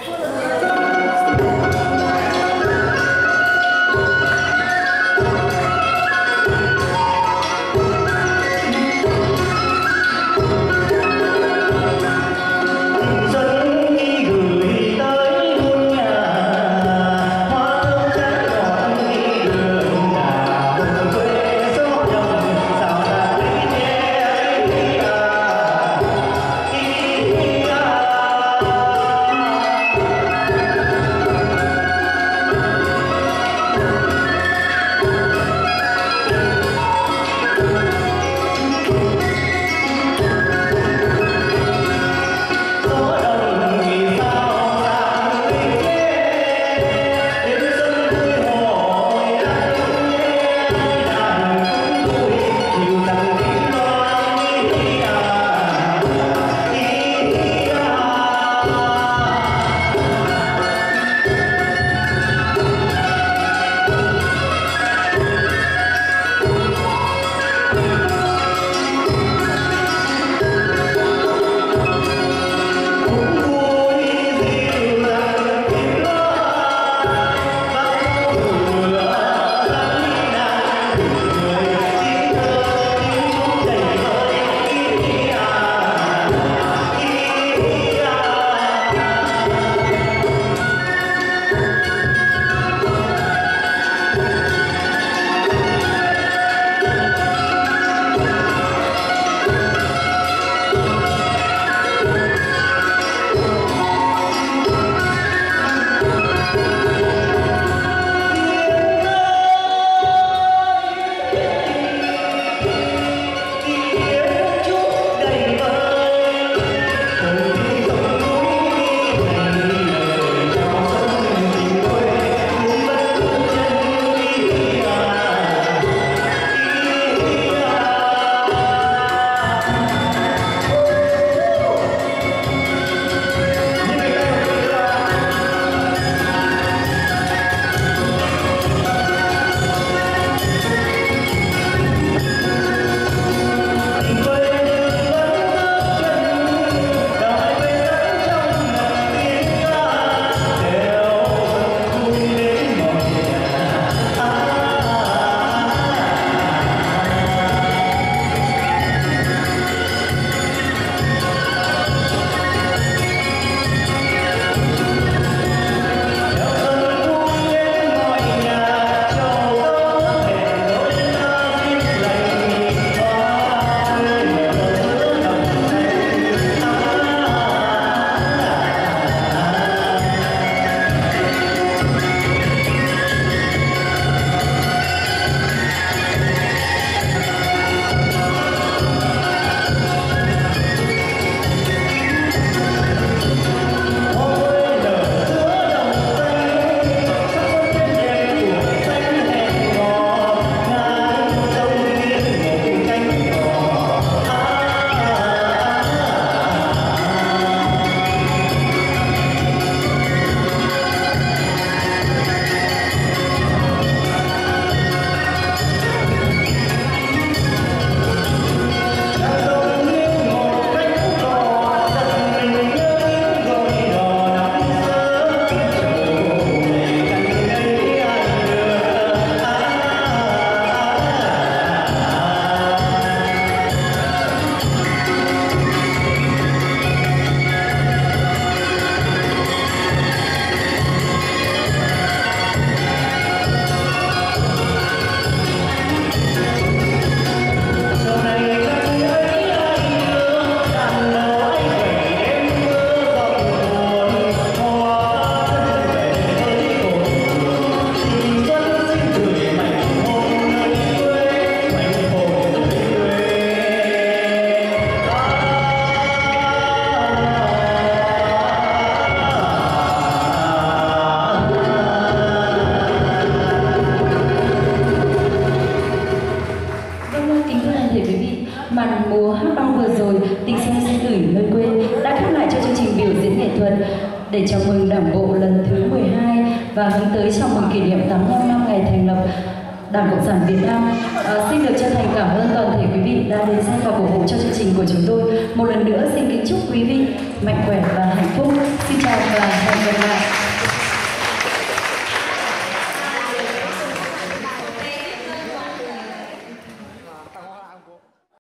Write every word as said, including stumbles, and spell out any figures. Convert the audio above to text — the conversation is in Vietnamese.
để chào mừng Đảng bộ lần thứ mười hai và hướng tới chào mừng kỷ niệm tám mươi lăm năm ngày thành lập Đảng Cộng sản Việt Nam. À, xin được chân thành cảm ơn toàn thể quý vị đã đến xem và cổ vũ cho chương trình của chúng tôi. Một lần nữa xin kính chúc quý vị mạnh khỏe và hạnh phúc.